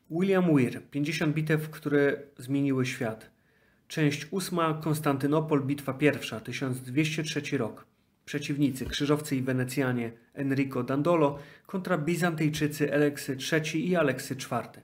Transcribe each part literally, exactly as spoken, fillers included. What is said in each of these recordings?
William Weir. pięćdziesiąt bitew, które zmieniły świat. Część ósma. Konstantynopol. Bitwa pierwsza. tysiąc dwieście trzeci rok. Przeciwnicy. Krzyżowcy i Wenecjanie Enrico Dandolo kontra Bizantyjczycy Aleksy trzeci i Aleksy czwarty.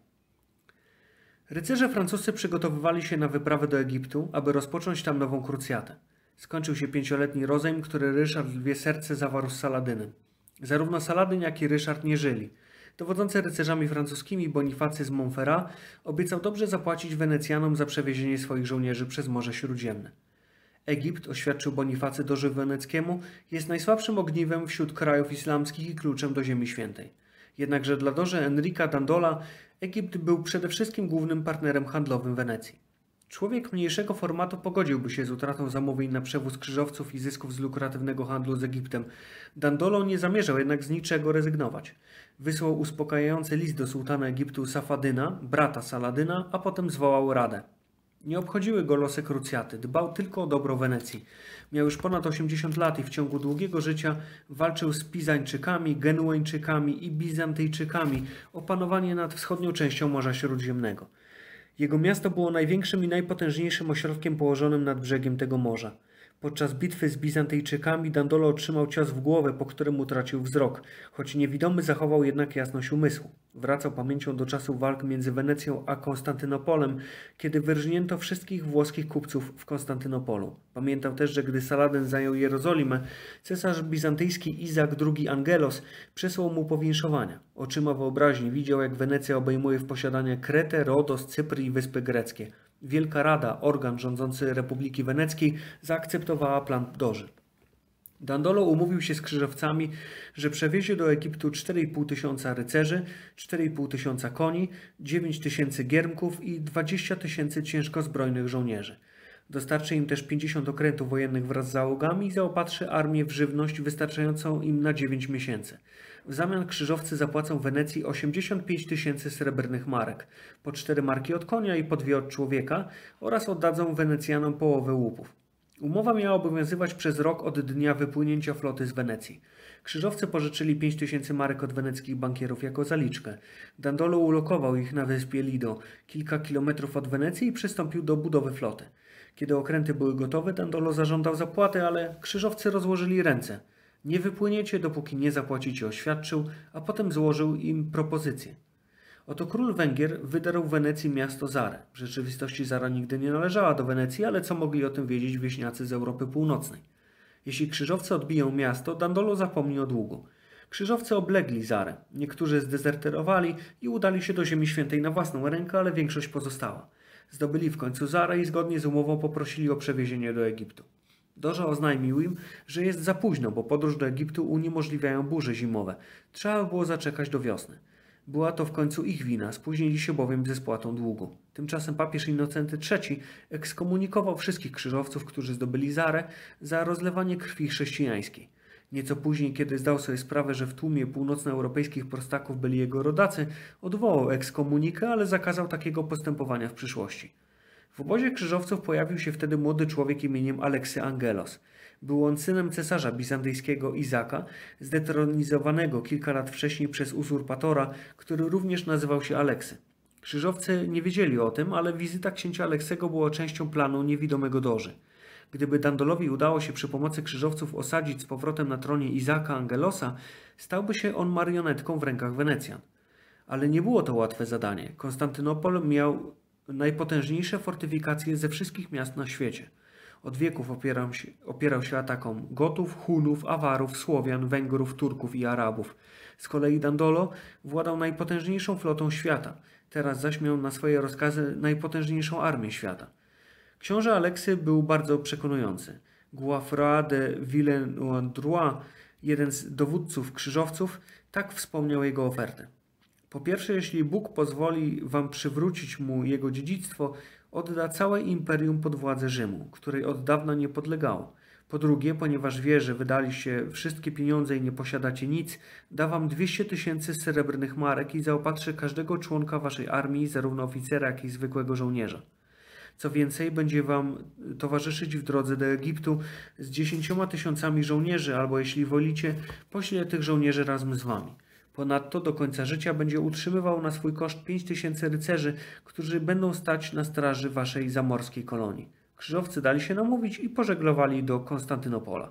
Rycerze francuscy przygotowywali się na wyprawę do Egiptu, aby rozpocząć tam nową krucjatę. Skończył się pięcioletni rozejm, który Ryszard Lwie Serce zawarł z Saladynem. Zarówno Saladyn, jak i Ryszard nie żyli. Dowodzący rycerzami francuskimi Bonifacy z Montferrat obiecał dobrze zapłacić Wenecjanom za przewiezienie swoich żołnierzy przez Morze Śródziemne. Egipt, oświadczył Bonifacy dworze weneckiemu, jest najsłabszym ogniwem wśród krajów islamskich i kluczem do Ziemi Świętej. Jednakże dla dworze Enrica Dandola Egipt był przede wszystkim głównym partnerem handlowym Wenecji. Człowiek mniejszego formatu pogodziłby się z utratą zamówień na przewóz krzyżowców i zysków z lukratywnego handlu z Egiptem. Dandolo nie zamierzał jednak z niczego rezygnować. Wysłał uspokajający list do sułtana Egiptu Safadyna, brata Saladyna, a potem zwołał radę. Nie obchodziły go losy krucjaty, dbał tylko o dobro Wenecji. Miał już ponad osiemdziesiąt lat i w ciągu długiego życia walczył z Pizańczykami, Genueńczykami i Bizantyjczykami o panowanie nad wschodnią częścią Morza Śródziemnego. Jego miasto było największym i najpotężniejszym ośrodkiem położonym nad brzegiem tego morza. Podczas bitwy z Bizantyjczykami Dandolo otrzymał cios w głowę, po którym utracił wzrok, choć niewidomy zachował jednak jasność umysłu. Wracał pamięcią do czasów walk między Wenecją a Konstantynopolem, kiedy wyrżnięto wszystkich włoskich kupców w Konstantynopolu. Pamiętał też, że gdy Saladyn zajął Jerozolimę, cesarz bizantyjski Izak drugi Angelos przesłał mu powinszowania. Oczyma wyobraźni widział, jak Wenecja obejmuje w posiadanie Kretę, Rodos, Cypr i Wyspy Greckie. Wielka Rada, organ rządzący Republiki Weneckiej, zaakceptowała plan Doży. Dandolo umówił się z krzyżowcami, że przewiezie do Egiptu cztery i pół tysiąca rycerzy, cztery i pół tysiąca koni, dziewięć tysięcy giermków i dwadzieścia tysięcy ciężkozbrojnych żołnierzy. Dostarczy im też pięćdziesiąt okrętów wojennych wraz z załogami i zaopatrzy armię w żywność wystarczającą im na dziewięć miesięcy. W zamian krzyżowcy zapłacą Wenecji osiemdziesiąt pięć tysięcy srebrnych marek, po cztery marki od konia i po dwie od człowieka oraz oddadzą Wenecjanom połowę łupów. Umowa miała obowiązywać przez rok od dnia wypłynięcia floty z Wenecji. Krzyżowcy pożyczyli pięć tysięcy marek od weneckich bankierów jako zaliczkę. Dandolo ulokował ich na wyspie Lido, kilka kilometrów od Wenecji i przystąpił do budowy floty. Kiedy okręty były gotowe, Dandolo zażądał zapłaty, ale krzyżowcy rozłożyli ręce. Nie wypłyniecie, dopóki nie zapłacicie, oświadczył, a potem złożył im propozycję. Oto król Węgier wydarł w Wenecji miasto Zarę. W rzeczywistości Zara nigdy nie należała do Wenecji, ale co mogli o tym wiedzieć wieśniacy z Europy Północnej? Jeśli krzyżowcy odbiją miasto, Dandolo zapomni o długu. Krzyżowcy oblegli Zarę. Niektórzy zdezerterowali i udali się do Ziemi Świętej na własną rękę, ale większość pozostała. Zdobyli w końcu Zarę i zgodnie z umową poprosili o przewiezienie do Egiptu. Doża oznajmił im, że jest za późno, bo podróż do Egiptu uniemożliwiają burze zimowe. Trzeba było zaczekać do wiosny. Była to w końcu ich wina, spóźnili się bowiem ze spłatą długu. Tymczasem papież Innocenty trzeci ekskomunikował wszystkich krzyżowców, którzy zdobyli Zarę, za rozlewanie krwi chrześcijańskiej. Nieco później, kiedy zdał sobie sprawę, że w tłumie północnoeuropejskich prostaków byli jego rodacy, odwołał ekskomunikę, ale zakazał takiego postępowania w przyszłości. W obozie krzyżowców pojawił się wtedy młody człowiek imieniem Aleksy Angelos. Był on synem cesarza bizantyjskiego Izaka, zdetronizowanego kilka lat wcześniej przez uzurpatora, który również nazywał się Aleksy. Krzyżowcy nie wiedzieli o tym, ale wizyta księcia Aleksego była częścią planu niewidomego Doży. Gdyby Dandolowi udało się przy pomocy krzyżowców osadzić z powrotem na tronie Izaka Angelosa, stałby się on marionetką w rękach Wenecjan. Ale nie było to łatwe zadanie. Konstantynopol miał najpotężniejsze fortyfikacje ze wszystkich miast na świecie. Od wieków opierał się, opierał się atakom Gotów, Hunów, Awarów, Słowian, Węgrów, Turków i Arabów. Z kolei Dandolo władał najpotężniejszą flotą świata. Teraz zaś miał na swoje rozkazy najpotężniejszą armię świata. Książę Aleksy był bardzo przekonujący. Guafroy de Villeneuve, jeden z dowódców krzyżowców, tak wspomniał jego ofertę. Po pierwsze, jeśli Bóg pozwoli wam przywrócić mu jego dziedzictwo, odda całe imperium pod władzę Rzymu, której od dawna nie podlegało. Po drugie, ponieważ wie, że wydaliście wszystkie pieniądze i nie posiadacie nic, da wam dwieście tysięcy srebrnych marek i zaopatrzy każdego członka waszej armii, zarówno oficera, jak i zwykłego żołnierza. Co więcej, będzie wam towarzyszyć w drodze do Egiptu z dziesięcioma tysiącami żołnierzy, albo jeśli wolicie, pośle tych żołnierzy razem z wami. Ponadto do końca życia będzie utrzymywał na swój koszt pięć tysięcy rycerzy, którzy będą stać na straży waszej zamorskiej kolonii. Krzyżowcy dali się namówić i pożeglowali do Konstantynopola.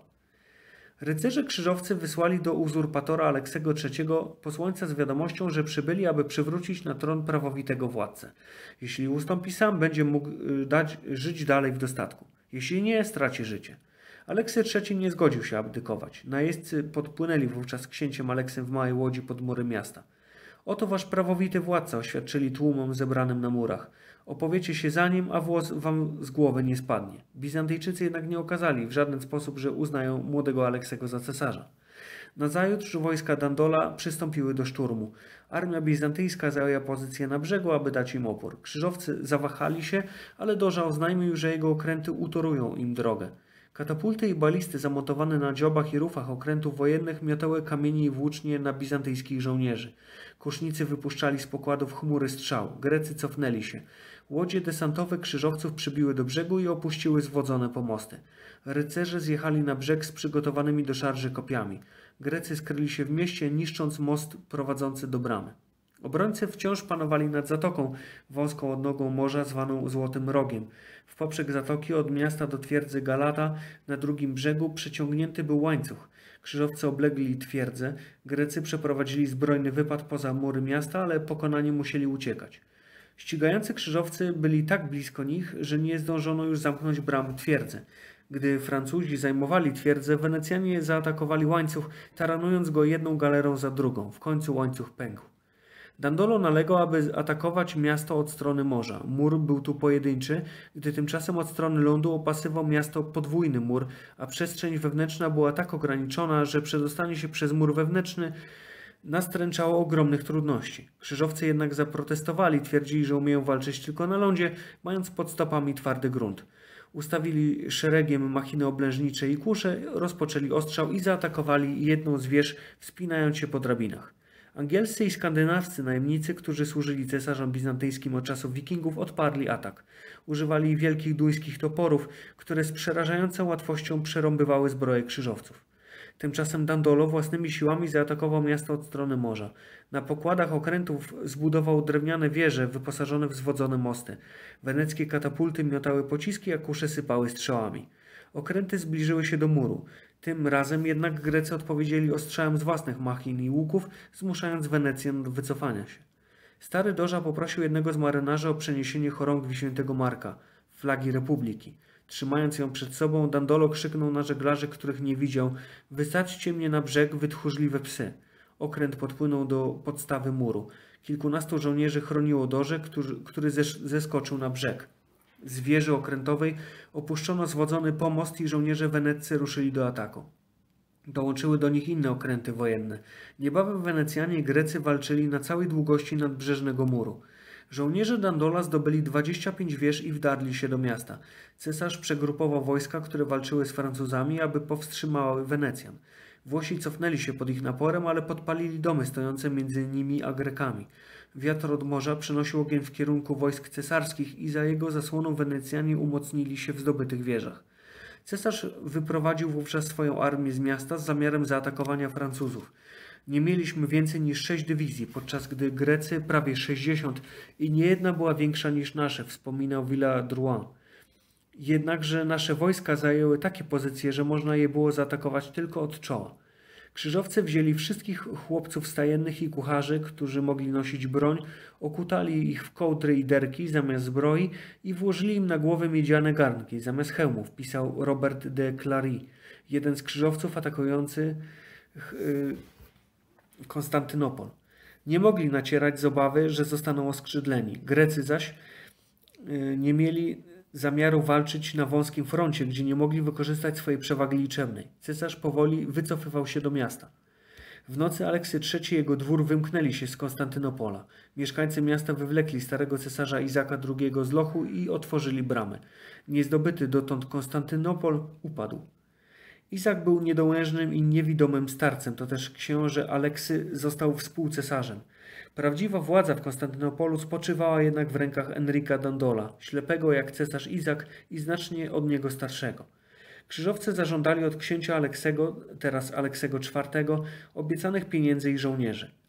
Rycerze krzyżowcy wysłali do uzurpatora Aleksego trzeciego posłańca z wiadomością, że przybyli, aby przywrócić na tron prawowitego władcę. Jeśli ustąpi sam, będzie mógł dać, żyć dalej w dostatku. Jeśli nie, straci życie. Aleksy trzeci nie zgodził się abdykować. Najeźdźcy podpłynęli wówczas z księciem Aleksem w małej łodzi pod mury miasta. Oto wasz prawowity władca, oświadczyli tłumom zebranym na murach. Opowiecie się za nim, a włos wam z głowy nie spadnie. Bizantyjczycy jednak nie okazali w żaden sposób, że uznają młodego Aleksego za cesarza. Nazajutrz wojska Dandola przystąpiły do szturmu. Armia bizantyjska zajęła pozycję na brzegu, aby dać im opór. Krzyżowcy zawahali się, ale Doża oznajmił, że jego okręty utorują im drogę. Katapulty i balisty zamontowane na dziobach i rufach okrętów wojennych miotały kamienie i włócznie na bizantyjskich żołnierzy. Kusznicy wypuszczali z pokładów chmury strzał. Grecy cofnęli się. Łodzie desantowe krzyżowców przybiły do brzegu i opuściły zwodzone pomosty. Rycerze zjechali na brzeg z przygotowanymi do szarży kopiami. Grecy skryli się w mieście, niszcząc most prowadzący do bramy. Obrońcy wciąż panowali nad zatoką, wąską odnogą morza zwaną Złotym Rogiem. W poprzek zatoki od miasta do twierdzy Galata na drugim brzegu przeciągnięty był łańcuch. Krzyżowcy oblegli twierdzę, Grecy przeprowadzili zbrojny wypad poza mury miasta, ale pokonani musieli uciekać. Ścigający krzyżowcy byli tak blisko nich, że nie zdążono już zamknąć bram twierdzy. Gdy Francuzi zajmowali twierdzę, Wenecjanie zaatakowali łańcuch, taranując go jedną galerą za drugą. W końcu łańcuch pękł. Dandolo nalegał, aby atakować miasto od strony morza. Mur był tu pojedynczy, gdy tymczasem od strony lądu opasywał miasto podwójny mur, a przestrzeń wewnętrzna była tak ograniczona, że przedostanie się przez mur wewnętrzny nastręczało ogromnych trudności. Krzyżowcy jednak zaprotestowali, twierdzili, że umieją walczyć tylko na lądzie, mając pod stopami twardy grunt. Ustawili szeregiem machiny oblężnicze i kusze, rozpoczęli ostrzał i zaatakowali jedną z wież, wspinając się po drabinach. Angielscy i skandynawscy najemnicy, którzy służyli cesarzom bizantyjskim od czasów wikingów, odparli atak. Używali wielkich duńskich toporów, które z przerażającą łatwością przerąbywały zbroje krzyżowców. Tymczasem Dandolo własnymi siłami zaatakował miasto od strony morza. Na pokładach okrętów zbudował drewniane wieże wyposażone w zwodzone mosty. Weneckie katapulty miotały pociski, a kusze sypały strzałami. Okręty zbliżyły się do muru. Tym razem jednak Grecy odpowiedzieli ostrzałem z własnych machin i łuków, zmuszając Wenecjan do wycofania się. Stary Doża poprosił jednego z marynarzy o przeniesienie chorągwi świętego Marka, flagi Republiki. Trzymając ją przed sobą, Dandolo krzyknął na żeglarzy, których nie widział: wysadźcie mnie na brzeg, wy tchórzliwe psy. Okręt podpłynął do podstawy muru. Kilkunastu żołnierzy chroniło Dożę, który, który zeskoczył na brzeg. Z wieży okrętowej opuszczono zwodzony pomost i żołnierze weneccy ruszyli do ataku. Dołączyły do nich inne okręty wojenne. Niebawem Wenecjanie i Grecy walczyli na całej długości nadbrzeżnego muru. Żołnierze Dandola zdobyli dwadzieścia pięć wież i wdarli się do miasta. Cesarz przegrupował wojska, które walczyły z Francuzami, aby powstrzymały Wenecjan. Włosi cofnęli się pod ich naporem, ale podpalili domy stojące między nimi a Grekami. Wiatr od morza przynosił ogień w kierunku wojsk cesarskich i za jego zasłoną Wenecjanie umocnili się w zdobytych wieżach. Cesarz wyprowadził wówczas swoją armię z miasta z zamiarem zaatakowania Francuzów. Nie mieliśmy więcej niż sześć dywizji, podczas gdy Grecy prawie sześćdziesiąt i niejedna była większa niż nasze, wspominał Villadrouin. Jednakże nasze wojska zajęły takie pozycje, że można je było zaatakować tylko od czoła. Krzyżowcy wzięli wszystkich chłopców stajennych i kucharzy, którzy mogli nosić broń, okutali ich w kołdry i derki zamiast zbroi i włożyli im na głowy miedziane garnki zamiast hełmów, pisał Robert de Clary, jeden z krzyżowców atakujący Konstantynopol. Nie mogli nacierać z obawy, że zostaną oskrzydleni. Grecy zaś nie mieli zamiaru walczyć na wąskim froncie, gdzie nie mogli wykorzystać swojej przewagi liczebnej. Cesarz powoli wycofywał się do miasta. W nocy Aleksy trzeci i jego dwór wymknęli się z Konstantynopola. Mieszkańcy miasta wywlekli starego cesarza Izaka drugiego z lochu i otworzyli bramy. Niezdobyty dotąd Konstantynopol upadł. Izak był niedołężnym i niewidomym starcem, to też książę Aleksy został współcesarzem. Prawdziwa władza w Konstantynopolu spoczywała jednak w rękach Enrika Dandola, ślepego jak cesarz Izak i znacznie od niego starszego. Krzyżowcy zażądali od księcia Aleksego, teraz Aleksego czwartego, obiecanych pieniędzy i żołnierzy.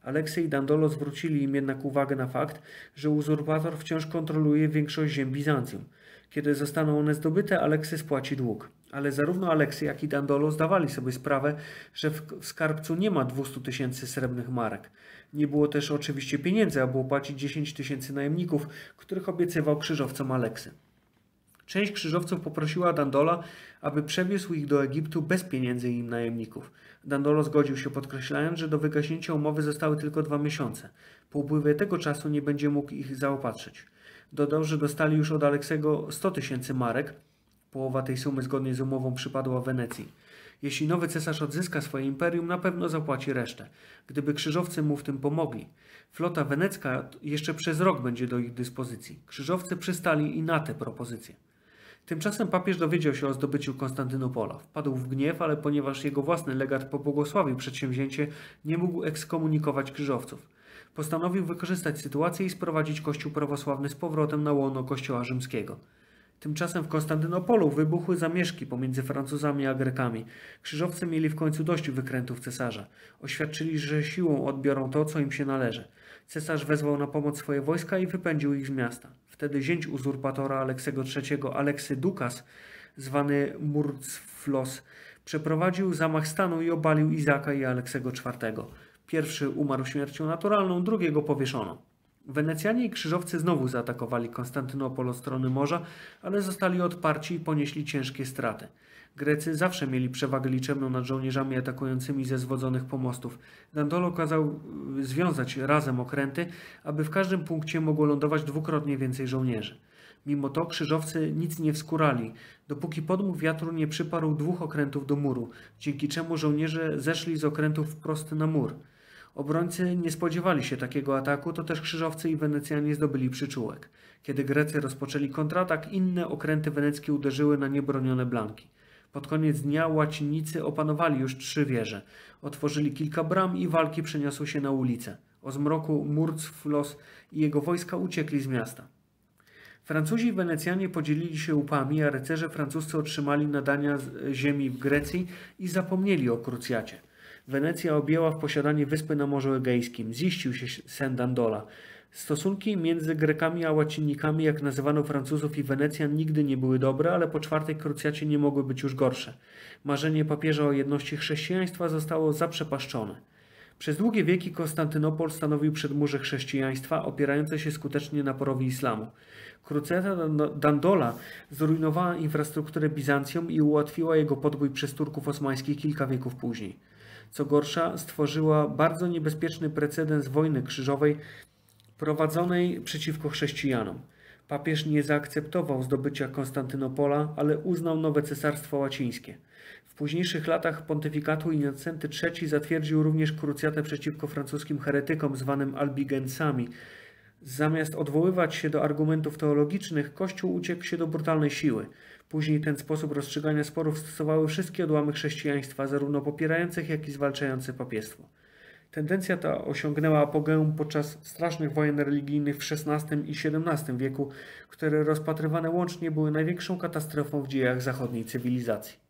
Aleksy i Dandolo zwrócili im jednak uwagę na fakt, że uzurpator wciąż kontroluje większość ziem Bizancjum. Kiedy zostaną one zdobyte, Aleksy spłaci dług. Ale zarówno Aleksy, jak i Dandolo zdawali sobie sprawę, że w skarbcu nie ma dwieście tysięcy srebrnych marek. Nie było też oczywiście pieniędzy, aby opłacić dziesięć tysięcy najemników, których obiecywał krzyżowcom Aleksy. Część krzyżowców poprosiła Dandola, aby przewiózł ich do Egiptu bez pieniędzy i najemników. Dandolo zgodził się, podkreślając, że do wygaśnięcia umowy zostały tylko dwa miesiące. Po upływie tego czasu nie będzie mógł ich zaopatrzyć. Dodał, że dostali już od Aleksego sto tysięcy marek. Połowa tej sumy zgodnie z umową przypadła Wenecji. Jeśli nowy cesarz odzyska swoje imperium, na pewno zapłaci resztę, gdyby krzyżowcy mu w tym pomogli. Flota wenecka jeszcze przez rok będzie do ich dyspozycji. Krzyżowcy przystali i na tę propozycję. Tymczasem papież dowiedział się o zdobyciu Konstantynopola. Wpadł w gniew, ale ponieważ jego własny legat pobłogosławił przedsięwzięcie, nie mógł ekskomunikować krzyżowców. Postanowił wykorzystać sytuację i sprowadzić kościół prawosławny z powrotem na łono kościoła rzymskiego. Tymczasem w Konstantynopolu wybuchły zamieszki pomiędzy Francuzami a Grekami. Krzyżowcy mieli w końcu dość wykrętów cesarza. Oświadczyli, że siłą odbiorą to, co im się należy. Cesarz wezwał na pomoc swoje wojska i wypędził ich z miasta. Wtedy zięć uzurpatora Aleksego trzeciego, Aleksy Dukas, zwany Murtzflos, przeprowadził zamach stanu i obalił Izaka i Aleksego czwartego. Pierwszy umarł śmiercią naturalną, drugiego powieszono. Wenecjanie i krzyżowcy znowu zaatakowali Konstantynopol od strony morza, ale zostali odparci i ponieśli ciężkie straty. Grecy zawsze mieli przewagę liczebną nad żołnierzami atakującymi ze zwodzonych pomostów. Dandolo kazał związać razem okręty, aby w każdym punkcie mogło lądować dwukrotnie więcej żołnierzy. Mimo to krzyżowcy nic nie wskurali, dopóki podmuch wiatru nie przyparł dwóch okrętów do muru, dzięki czemu żołnierze zeszli z okrętów wprost na mur. Obrońcy nie spodziewali się takiego ataku, to też krzyżowcy i Wenecjanie zdobyli przyczółek. Kiedy Grecy rozpoczęli kontratak, inne okręty weneckie uderzyły na niebronione blanki. Pod koniec dnia łacinnicy opanowali już trzy wieże. Otworzyli kilka bram i walki przeniosły się na ulicę. O zmroku Murtzflos i jego wojska uciekli z miasta. Francuzi i Wenecjanie podzielili się łupami, a rycerze francuscy otrzymali nadania ziemi w Grecji i zapomnieli o krucjacie. Wenecja objęła w posiadanie wyspy na Morzu Egejskim. Ziścił się sen Dandola. Stosunki między Grekami a łacinnikami, jak nazywano Francuzów i Wenecjan, nigdy nie były dobre, ale po czwartej krucjacie nie mogły być już gorsze. Marzenie papieża o jedności chrześcijaństwa zostało zaprzepaszczone. Przez długie wieki Konstantynopol stanowił przedmurze chrześcijaństwa, opierające się skutecznie naporowi islamu. Krucjata Dandola zrujnowała infrastrukturę Bizancjum i ułatwiła jego podbój przez Turków osmańskich kilka wieków później. Co gorsza, stworzyła bardzo niebezpieczny precedens wojny krzyżowej prowadzonej przeciwko chrześcijanom. Papież nie zaakceptował zdobycia Konstantynopola, ale uznał nowe cesarstwo łacińskie. W późniejszych latach pontyfikatu Innocenty trzeci zatwierdził również krucjatę przeciwko francuskim heretykom zwanym albigensami. Zamiast odwoływać się do argumentów teologicznych, Kościół uciekł się do brutalnej siły. Później ten sposób rozstrzygania sporów stosowały wszystkie odłamy chrześcijaństwa, zarówno popierających, jak i zwalczających papiestwo. Tendencja ta osiągnęła apogeum podczas strasznych wojen religijnych w szesnastym i siedemnastym wieku, które rozpatrywane łącznie były największą katastrofą w dziejach zachodniej cywilizacji.